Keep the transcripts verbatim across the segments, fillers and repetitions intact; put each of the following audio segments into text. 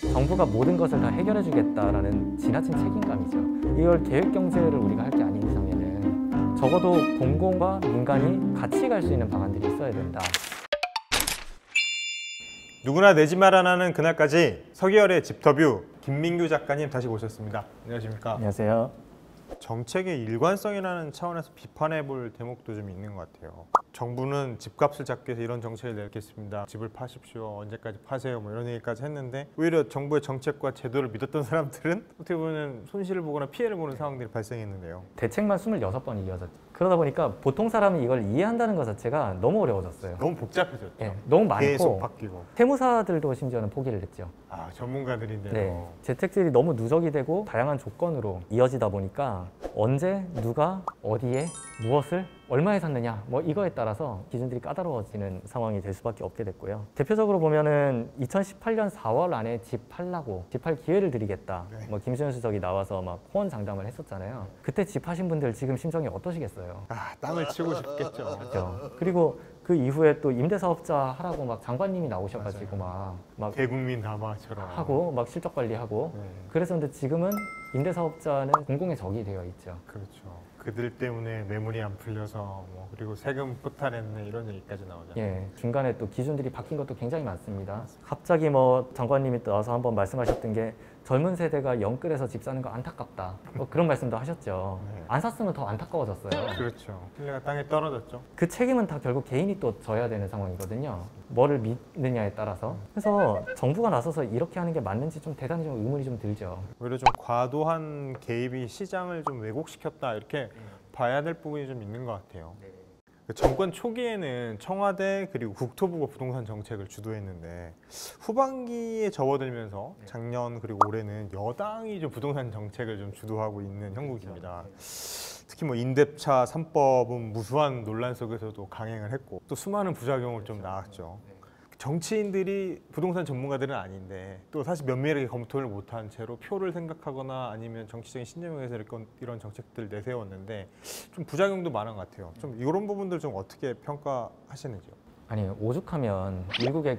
정부가 모든 것을 다 해결해 주겠다라는 지나친 책임감이죠. 이걸 계획경제를 우리가 할 게 아닌 이상에는 적어도 공공과 민간이 같이 갈 수 있는 방안들이 있어야 된다. 누구나 내 집 마련하는 그날까지 서기열의 집터뷰 김민규 작가님 다시 모셨습니다. 안녕하십니까? 안녕하세요. 정책의 일관성이라는 차원에서 비판해 볼 대목도 좀 있는 것 같아요. 정부는 집값을 잡기 위해서 이런 정책을 내겠습니다. 집을 파십시오. 언제까지 파세요. 뭐 이런 얘기까지 했는데 오히려 정부의 정책과 제도를 믿었던 사람들은 어떻게 보면 손실을 보거나 피해를 보는 상황들이 발생했는데요. 대책만 스물여섯 번 이어졌죠. 그러다 보니까 보통 사람이 이걸 이해한다는 것 자체가 너무 어려워졌어요. 너무 복잡해졌죠. 예, 너무 많고 계속 바뀌고. 세무사들도 심지어는 포기를 했죠. 아, 전문가들인데요. 네, 재택질이 너무 누적이 되고 다양한 조건으로 이어지다 보니까 언제, 누가, 어디에, 무엇을 얼마에 샀느냐 뭐 이거에 따라서 기준들이 까다로워지는 상황이 될 수밖에 없게 됐고요. 대표적으로 보면은 이천십팔 년 사월 안에 집 팔라고 집 팔 기회를 드리겠다. 네. 뭐 김수현 수석이 나와서 막 호언장담을 했었잖아요. 그때 집 하신 분들 지금 심정이 어떠시겠어요? 아, 땅을 치고 싶겠죠. 그렇죠. 그리고 그 이후에 또 임대사업자 하라고 막 장관님이 나오셔가지고 막, 막 대국민 담화처럼 하고 막 실적 관리하고 네. 그래서 근데 지금은 임대사업자는 공공의 적이 되어 있죠. 그렇죠. 그들 때문에 매물이 안 풀려서 뭐 그리고 세금 포탈했네 이런 얘기까지 나오잖아요. 예, 중간에 또 기준들이 바뀐 것도 굉장히 많습니다. 갑자기 뭐 장관님이 나와서 한번 말씀하셨던 게 젊은 세대가 영끌에서 집 사는 거 안타깝다. 뭐 그런 말씀도 하셨죠. 네. 안 샀으면 더 안타까워졌어요. 그렇죠. 신뢰가 땅에 떨어졌죠. 그 책임은 다 결국 개인이 또 져야 되는 상황이거든요. 뭐를 믿느냐에 따라서. 그래서 정부가 나서서 이렇게 하는 게 맞는지 좀 대단히 좀 의문이 좀 들죠. 오히려 좀 과도한 개입이 시장을 좀 왜곡시켰다 이렇게 봐야 될 부분이 좀 있는 것 같아요. 정권 초기에는 청와대 그리고 국토부가 부동산 정책을 주도했는데 후반기에 접어들면서 작년 그리고 올해는 여당이 좀 부동산 정책을 좀 주도하고 있는 형국입니다. 특히 뭐 임대차 삼 법은 무수한 논란 속에서도 강행을 했고 또 수많은 부작용을 좀 낳았죠. 정치인들이 부동산 전문가들은 아닌데 또 사실 면밀하게 검토를 못한 채로 표를 생각하거나 아니면 정치적인 신념에 의해서 이런 정책들을 내세웠는데 좀 부작용도 많은 것 같아요. 좀 이런 부분들 좀 어떻게 평가하시는지요? 아니 오죽하면 미국의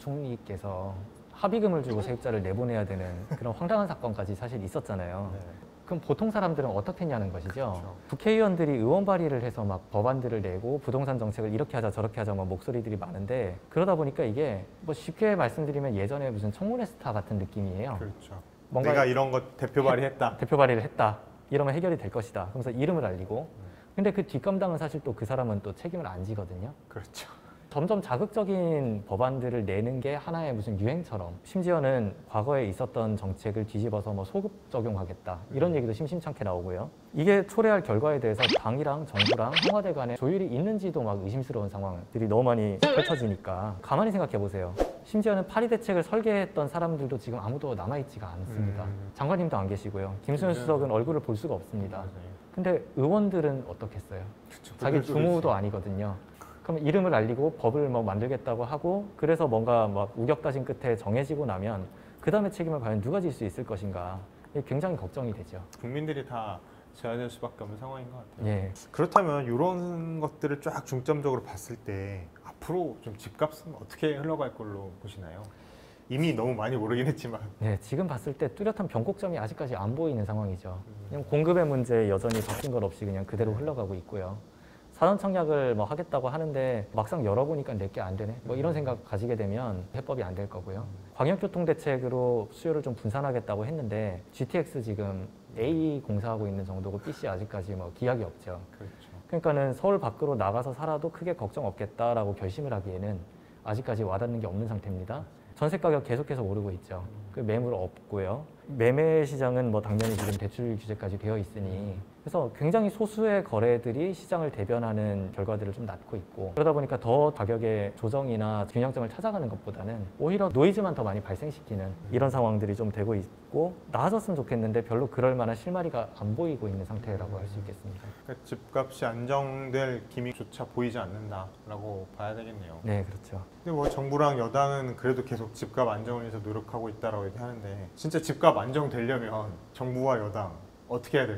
경제부총리께서 합의금을 주고 세입자를 내보내야 되는 그런 황당한 사건까지 사실 있었잖아요. 네. 그럼 보통 사람들은 어떻게 했냐는 것이죠. 그렇죠. 국회의원들이 의원 발의를 해서 막 법안들을 내고 부동산 정책을 이렇게 하자 저렇게 하자 막 목소리들이 많은데 그러다 보니까 이게 뭐 쉽게 말씀드리면 예전에 무슨 청문회 스타 같은 느낌이에요. 그렇죠. 뭔가 내가 이런 것 대표 발의했다. 대표 발의를 했다. 이러면 해결이 될 것이다. 그러면서 이름을 알리고 근데 그 뒷감당은 사실 또 그 사람은 또 책임을 안 지거든요. 그렇죠. 점점 자극적인 법안들을 내는 게 하나의 무슨 유행처럼 심지어는 과거에 있었던 정책을 뒤집어서 뭐 소급 적용하겠다 이런 얘기도 심심찮게 나오고요. 이게 초래할 결과에 대해서 당이랑 정부랑 청와대 간에 조율이 있는지도 막 의심스러운 상황들이 너무 많이 펼쳐지니까 가만히 생각해 보세요. 심지어는 파리 대책을 설계했던 사람들도 지금 아무도 남아있지가 않습니다. 음. 장관님도 안 계시고요. 김수현 수석은 얼굴을 볼 수가 없습니다. 맞아요. 근데 의원들은 어떻겠어요? 그렇죠. 자기 그들도 주무도 그렇죠. 아니거든요. 그럼 이름을 알리고 법을 뭐 만들겠다고 하고 그래서 뭔가 막 우격다짐 끝에 정해지고 나면 그 다음에 책임을 과연 누가 질 수 있을 것인가 이게 굉장히 걱정이 되죠. 국민들이 다 져야 될 수밖에 없는 상황인 것 같아요. 예. 그렇다면 이런 것들을 쫙 중점적으로 봤을 때 앞으로 좀 집값은 어떻게 흘러갈 걸로 보시나요? 이미 너무 많이 오르긴 했지만 네, 지금 봤을 때 뚜렷한 변곡점이 아직까지 안 보이는 상황이죠. 그냥 공급의 문제 여전히 바뀐 것 없이 그냥 그대로 흘러가고 있고요. 산업 청약을 뭐 하겠다고 하는데 막상 열어보니까 내게 안 되네. 뭐 이런 생각 가지게 되면 해법이 안 될 거고요. 광역교통 대책으로 수요를 좀 분산하겠다고 했는데 지티엑스 지금 A 공사하고 있는 정도고 B 씨 아직까지 뭐 기약이 없죠. 그렇죠. 그러니까는 서울 밖으로 나가서 살아도 크게 걱정 없겠다라고 결심을 하기에는 아직까지 와닿는 게 없는 상태입니다. 전세 가격 계속해서 오르고 있죠. 그 매물 없고요. 매매 시장은 뭐 당연히 지금 대출 규제까지 되어 있으니 그래서 굉장히 소수의 거래들이 시장을 대변하는 결과들을 좀 낳고 있고 그러다 보니까 더 가격의 조정이나 균형점을 찾아가는 것보다는 오히려 노이즈만 더 많이 발생시키는 이런 상황들이 좀 되고 있고 나아졌으면 좋겠는데 별로 그럴 만한 실마리가 안 보이고 있는 상태라고 할 수 있겠습니다. 그러니까 집값이 안정될 기미조차 보이지 않는다라고 봐야 되겠네요. 네, 그렇죠. 근데 뭐 정부랑 여당은 그래도 계속 집값 안정을 위해서 노력하고 있다라고 얘기하는데 진짜 집값 안정되려면 정부와 여당 어떻게 해야 될까요?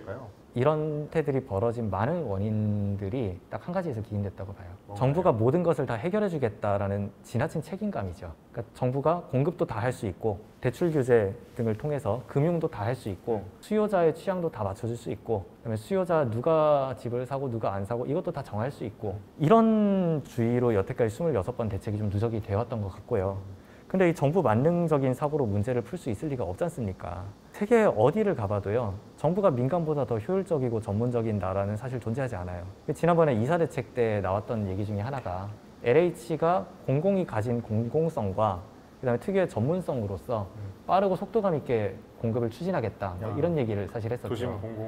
이런 태들이 벌어진 많은 원인들이 딱 한 가지에서 기인됐다고 봐요. 뭔가요? 정부가 모든 것을 다 해결해 주겠다라는 지나친 책임감이죠. 그러니까 정부가 공급도 다 할 수 있고 대출 규제 등을 통해서 금융도 다 할 수 있고 수요자의 취향도 다 맞춰줄 수 있고 그다음에 수요자 누가 집을 사고 누가 안 사고 이것도 다 정할 수 있고 이런 주의로 여태까지 스물여섯 번 대책이 좀 누적이 되었던 것 같고요. 근데 이 정부 만능적인 사고로 문제를 풀 수 있을 리가 없지 않습니까? 세계 어디를 가봐도요. 정부가 민간보다 더 효율적이고 전문적인 나라는 사실 존재하지 않아요. 지난번에 이사 대책 때 나왔던 얘기 중에 하나가 엘에이치가 공공이 가진 공공성과 그다음에 특유의 전문성으로서 빠르고 속도감 있게 공급을 추진하겠다. 뭐 이런 얘기를 사실 했었죠. 도심 공공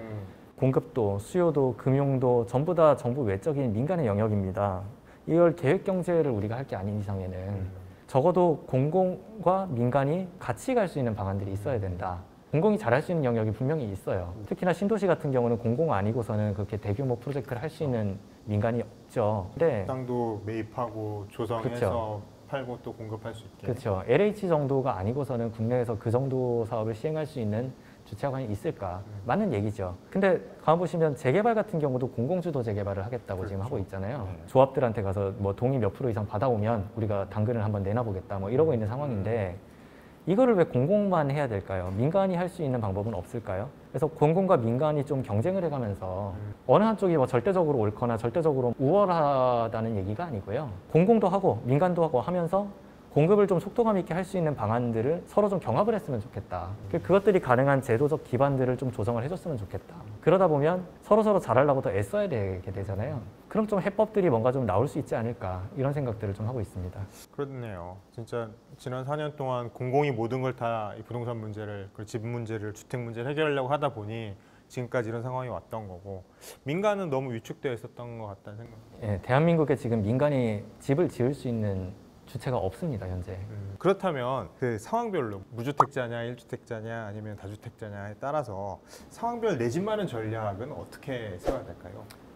공급도 수요도 금융도 전부 다 정부 외적인 민간의 영역입니다. 이걸 계획 경제를 우리가 할 게 아닌 이상에는 음. 적어도 공공과 민간이 같이 갈 수 있는 방안들이 있어야 된다. 공공이 잘할 수 있는 영역이 분명히 있어요. 특히나 신도시 같은 경우는 공공 아니고서는 그렇게 대규모 프로젝트를 할 수 있는 민간이 없죠. 근데 땅도 매입하고 조성해서 그쵸. 팔고 또 공급할 수 있게. 그렇죠. 엘에이치 정도가 아니고서는 국내에서 그 정도 사업을 시행할 수 있는 주체관이 있을까? 맞는 얘기죠. 근데 가보시면 재개발 같은 경우도 공공주도 재개발을 하겠다고 지금 하고 있잖아요. 네. 조합들한테 가서 뭐 동의 몇 프로 이상 받아오면 우리가 당근을 한번 내놔보겠다 뭐 이러고 있는 상황인데 이거를 왜 공공만 해야 될까요? 민간이 할 수 있는 방법은 없을까요? 그래서 공공과 민간이 좀 경쟁을 해가면서 어느 한쪽이 뭐 절대적으로 옳거나 절대적으로 우월하다는 얘기가 아니고요. 공공도 하고 민간도 하고 하면서 공급을 좀 속도감 있게 할 수 있는 방안들을 서로 좀 경합을 했으면 좋겠다. 그것들이 가능한 제도적 기반들을 좀 조정을 해줬으면 좋겠다. 그러다 보면 서로서로 잘하려고 더 애써야 되게 되잖아요. 그럼 좀 해법들이 뭔가 좀 나올 수 있지 않을까 이런 생각들을 좀 하고 있습니다. 그렇네요. 진짜 지난 사 년 동안 공공이 모든 걸 다 이 부동산 문제를, 그리고 집 문제를, 주택 문제를 해결하려고 하다 보니 지금까지 이런 상황이 왔던 거고 민간은 너무 위축되어 있었던 것 같다는 생각. 예, 대한민국에 지금 민간이 집을 지을 수 있는 주체가 없습니다, 현재. 음, 그렇다면 그 상황별로 무주택자냐, 일주택자냐, 아니면 다주택자냐에 따라서 상황별 내 집 마련 전략은 어떻게 세워야 될까요?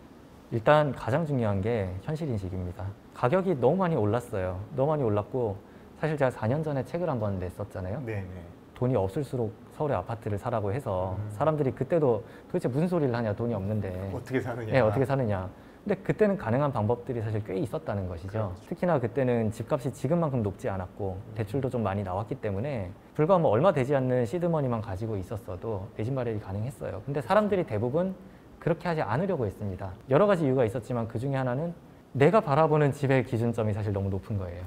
일단 가장 중요한 게 현실인식입니다. 가격이 너무 많이 올랐어요. 너무 많이 올랐고 사실 제가 사 년 전에 책을 한번 냈었잖아요. 네네. 돈이 없을수록 서울의 아파트를 사라고 해서 음. 사람들이 그때도 도대체 무슨 소리를 하냐, 돈이 없는데 어떻게 사느냐. 네, 어떻게 사느냐. 근데 그때는 가능한 방법들이 사실 꽤 있었다는 것이죠. 그렇죠. 특히나 그때는 집값이 지금만큼 높지 않았고 대출도 좀 많이 나왔기 때문에 불과 뭐 얼마 되지 않는 시드머니만 가지고 있었어도 내 집 마련이 가능했어요. 근데 사람들이 대부분 그렇게 하지 않으려고 했습니다. 여러 가지 이유가 있었지만 그 중에 하나는 내가 바라보는 집의 기준점이 사실 너무 높은 거예요.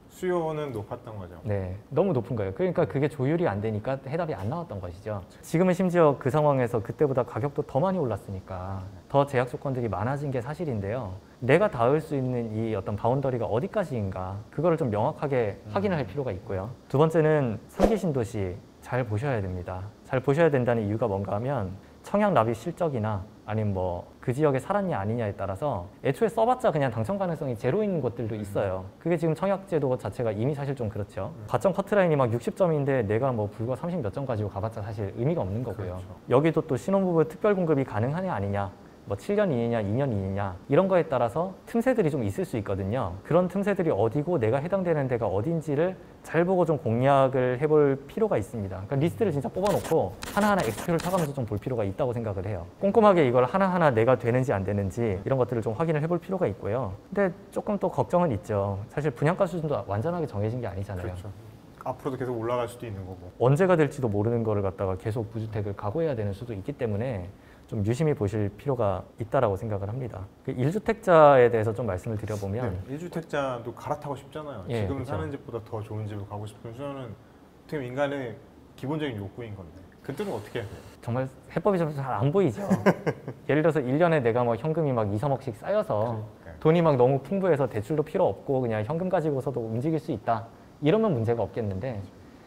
수요는 높았던 거죠. 네, 너무 높은 거예요. 그러니까 그게 조율이 안 되니까 해답이 안 나왔던 것이죠. 지금은 심지어 그 상황에서 그때보다 가격도 더 많이 올랐으니까 더 제약 조건들이 많아진 게 사실인데요. 내가 닿을 수 있는 이 어떤 바운더리가 어디까지인가 그거를 좀 명확하게 확인을 할 필요가 있고요. 두 번째는 삼 기 신도시 잘 보셔야 됩니다. 잘 보셔야 된다는 이유가 뭔가 하면 청약 납입 실적이나 아니면 뭐 그 지역에 살았냐 아니냐에 따라서 애초에 써봤자 그냥 당첨 가능성이 제로인 곳들도 있어요. 그게 지금 청약제도 자체가 이미 사실 좀 그렇죠. 가점 커트라인이 막 육십 점인데 내가 뭐 불과 삼십 몇 점 가지고 가봤자 사실 의미가 없는 거고요. 그렇죠. 여기도 또 신혼부부 특별 공급이 가능하냐 아니냐 뭐 칠 년 이내냐 이 년 이내냐 이런 거에 따라서 틈새들이 좀 있을 수 있거든요. 그런 틈새들이 어디고 내가 해당되는 데가 어딘지를 잘 보고 좀 공략을 해볼 필요가 있습니다. 그러니까 리스트를 진짜 뽑아놓고 하나하나 엑스표를 타가면서 좀 볼 필요가 있다고 생각을 해요. 꼼꼼하게 이걸 하나하나 내가 되는지 안 되는지 이런 것들을 좀 확인을 해볼 필요가 있고요. 근데 조금 또 걱정은 있죠. 사실 분양가 수준도 완전하게 정해진 게 아니잖아요. 그렇죠. 앞으로도 계속 올라갈 수도 있는 거고. 언제가 될지도 모르는 거를 갖다가 계속 무주택을 각오해야 되는 수도 있기 때문에 좀 유심히 보실 필요가 있다라고 생각을 합니다. 그 일주택자에 대해서 좀 말씀을 드려보면 네, 일주택자도 갈아타고 싶잖아요. 예, 지금 그렇죠. 사는 집보다 더 좋은 집을 가고 싶은 저는 어떻게 인간의 기본적인 욕구인 건데 그들은 어떻게 해야 돼요? 정말 해법이 좀 잘 안 보이죠. 예를 들어서 일 년에 내가 뭐 현금이 막 이, 삼억씩 쌓여서 그러니까요. 돈이 막 너무 풍부해서 대출도 필요 없고 그냥 현금 가지고서도 움직일 수 있다. 이러면 문제가 없겠는데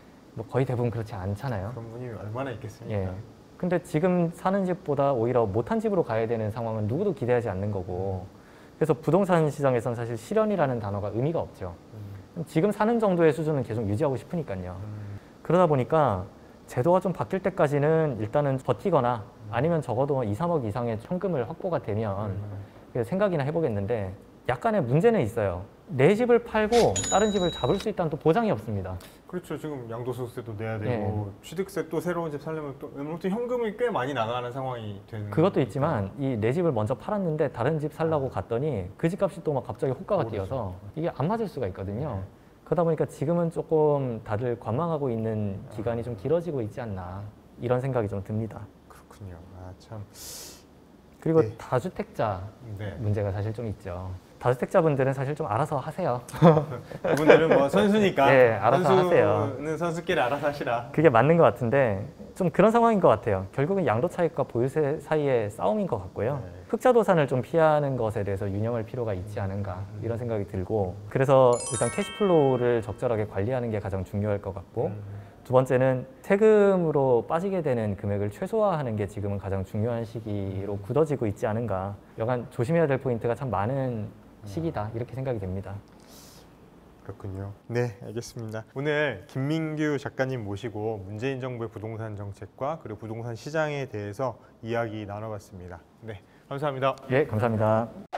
뭐 거의 대부분 그렇지 않잖아요. 그런 분이 얼마나 있겠습니까? 예. 근데 지금 사는 집보다 오히려 못한 집으로 가야 되는 상황은 누구도 기대하지 않는 거고 그래서 부동산 시장에서는 사실 실현이라는 단어가 의미가 없죠. 음, 지금 사는 정도의 수준은 계속 유지하고 싶으니까요. 음, 그러다 보니까 제도가 좀 바뀔 때까지는 일단은 버티거나 아니면 적어도 이, 삼억 이상의 현금을 확보가 되면 음. 그래서 생각이나 해보겠는데 약간의 문제는 있어요. 내 집을 팔고 다른 집을 잡을 수 있다는 또 보장이 없습니다. 그렇죠. 지금 양도소득세도 내야 되고 네. 취득세 또 새로운 집 살려면 또 아무튼 현금이 꽤 많이 나가는 상황이 되는. 그것도 있지만 이 내 집을 먼저 팔았는데 다른 집 살라고 갔더니 그 집값이 또 막 갑자기 호가가 오르죠. 뛰어서 이게 안 맞을 수가 있거든요. 그러다 보니까 지금은 조금 다들 관망하고 있는 기간이 좀 길어지고 있지 않나 이런 생각이 좀 듭니다. 그렇군요. 아 참. 그리고 네. 다주택자 네. 문제가 사실 좀 있죠. 다주택자분들은 사실 좀 알아서 하세요. 그분들은 뭐 선수니까. 네, 알아서 하세요. 선수는 선수끼리 알아서 하시라. 그게 맞는 것 같은데 좀 그런 상황인 것 같아요. 결국은 양도 차익과 보유세 사이의 싸움인 것 같고요. 네. 흑자도산을 좀 피하는 것에 대해서 유념할 필요가 있지 않은가 이런 생각이 들고 그래서 일단 캐시플로우를 적절하게 관리하는 게 가장 중요할 것 같고 음. 두 번째는 세금으로 빠지게 되는 금액을 최소화하는 게 지금은 가장 중요한 시기로 굳어지고 있지 않은가. 여간 조심해야 될 포인트가 참 많은 시기다 이렇게 생각이 됩니다. 그렇군요. 네, 알겠습니다. 오늘 김민규 작가님 모시고 문재인 정부의 부동산 정책과 그리고 부동산 시장에 대해서 이야기 나눠봤습니다. 네, 감사합니다. 예, 감사합니다.